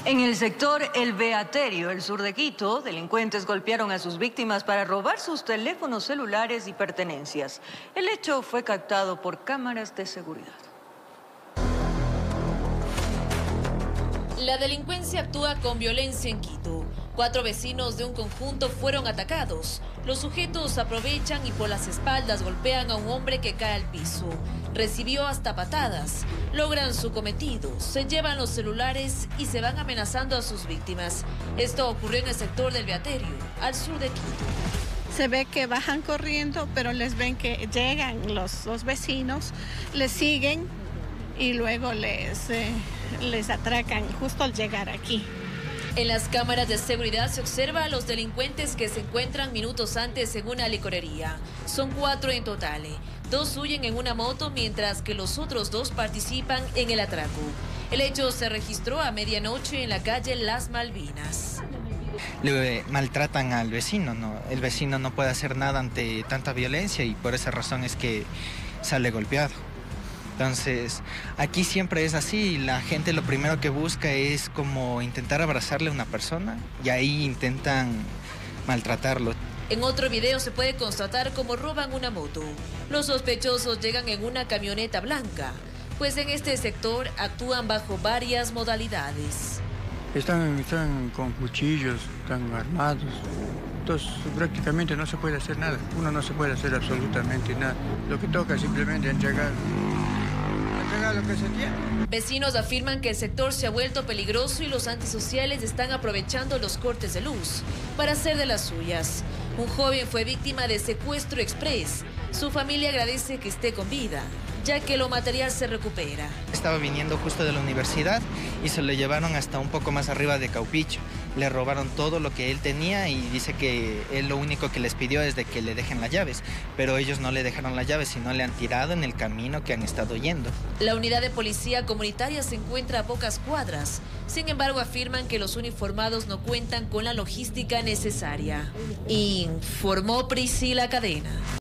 En el sector El Beaterio, el sur de Quito, delincuentes golpearon a sus víctimas para robar sus teléfonos celulares y pertenencias. El hecho fue captado por cámaras de seguridad. La delincuencia actúa con violencia en Quito. 4 vecinos de un conjunto fueron atacados. Los sujetos aprovechan y por las espaldas golpean a un hombre que cae al piso. Recibió hasta patadas. Logran su cometido, se llevan los celulares y se van amenazando a sus víctimas. Esto ocurrió en el sector del Beaterio, al sur de Quito. Se ve que bajan corriendo, pero les ven que llegan los vecinos, les siguen y luego les atracan justo al llegar aquí. En las cámaras de seguridad se observa a los delincuentes que se encuentran minutos antes en una licorería. Son 4 en total. 2 huyen en una moto, mientras que los otros 2 participan en el atraco. El hecho se registró a medianoche en la calle Las Malvinas. Le maltratan al vecino, ¿no? El vecino no puede hacer nada ante tanta violencia y por esa razón es que sale golpeado. Entonces, aquí siempre es así, la gente lo primero que busca es como intentar abrazarle a una persona y ahí intentan maltratarlo. En otro video se puede constatar cómo roban una moto. Los sospechosos llegan en una camioneta blanca, pues en este sector actúan bajo varias modalidades. Están con cuchillos, están armados. Entonces prácticamente no se puede hacer nada. Uno no se puede hacer absolutamente nada. Lo que toca es simplemente entregar lo que se tiene. Vecinos afirman que el sector se ha vuelto peligroso y los antisociales están aprovechando los cortes de luz para hacer de las suyas. Un joven fue víctima de secuestro express. Su familia agradece que esté con vida, ya que lo material se recupera. Estaba viniendo justo de la universidad y se lo llevaron hasta un poco más arriba de Caupicho. Le robaron todo lo que él tenía y dice que él lo único que les pidió es de que le dejen las llaves, pero ellos no le dejaron las llaves, sino le han tirado en el camino que han estado yendo. La unidad de policía comunitaria se encuentra a pocas cuadras. Sin embargo, afirman que los uniformados no cuentan con la logística necesaria. Informó Priscila Cadena.